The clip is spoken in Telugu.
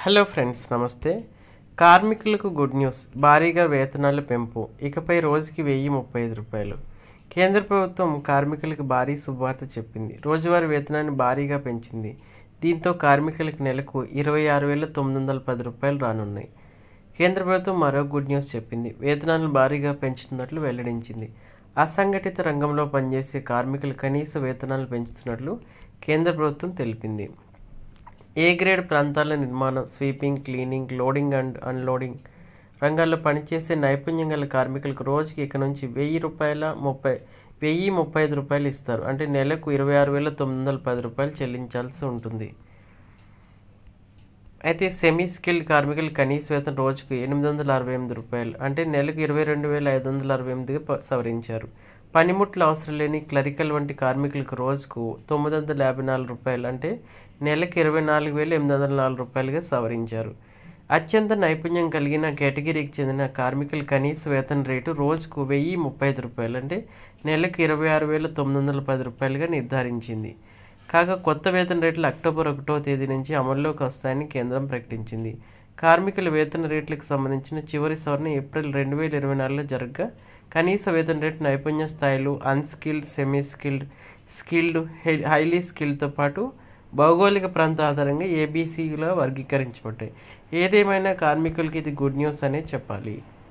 హలో ఫ్రెండ్స్, నమస్తే. కార్మికులకు గుడ్ న్యూస్. భారీగా వేతనాల పెంపు. ఇకపై రోజుకి 1035 రూపాయలు. కేంద్ర ప్రభుత్వం కార్మికులకు భారీ శుభవార్త చెప్పింది. రోజువారీ వేతనాన్ని భారీగా పెంచింది. దీంతో కార్మికులకు నెలకు 26,910 రూపాయలు రానున్నాయి. కేంద్ర ప్రభుత్వం మరో గుడ్ న్యూస్ చెప్పింది. వేతనాలను భారీగా పెంచుతున్నట్లు వెల్లడించింది. అసంఘటిత రంగంలో పనిచేసే కార్మికుల కనీస వేతనాలు పెంచుతున్నట్లు కేంద్ర ప్రభుత్వం తెలిపింది. ఏ గ్రేడ్ ప్రాంతాల నిర్మాణం, sweeping, cleaning, loading and unloading రంగాల్లో పనిచేసే నైపుణ్యం గల కార్మికులకు రోజుకి ఇక నుంచి 1035 రూపాయలు ఇస్తారు. అంటే నెలకు 26,910 రూపాయలు చెల్లించాల్సి ఉంటుంది. అయితే సెమీ స్కిల్డ్ కార్మికుల కనీస వేతనం రోజుకు 868 రూపాయలు, అంటే నెలకు 22,568గా సవరించారు. పనిముట్లు అవసరం లేని క్లరికల్ వంటి కార్మికులకు రోజుకు 954 రూపాయలు, అంటే నెలకు 24,804 రూపాయలుగా సవరించారు. అత్యంత నైపుణ్యం కలిగిన కేటగిరీకి చెందిన కార్మికుల కనీస వేతన రేటు రోజుకు 1035 రూపాయలు, అంటే నెలకు 26,910 రూపాయలుగా నిర్ధారించింది. కాగా కొత్త వేతన రేట్లు అక్టోబర్ 1వ తేదీ నుంచి అమల్లోకి వస్తాయని కేంద్రం ప్రకటించింది. కార్మికుల వేతన రేట్లకు సంబంధించిన చివరి సవరణ ఏప్రిల్ 2024లో జరగగా కనీస వేతన రేటు నైపుణ్య స్థాయిలు unskilled, semi skilled, skilled, highly స్కిల్డ్తో పాటు భౌగోళిక ప్రాంత ఆధారంగా ఏబీసీగా వర్గీకరించబడ్డాయి. ఏదేమైనా కార్మికులకి ఇది గుడ్ న్యూస్ అనే చెప్పాలి.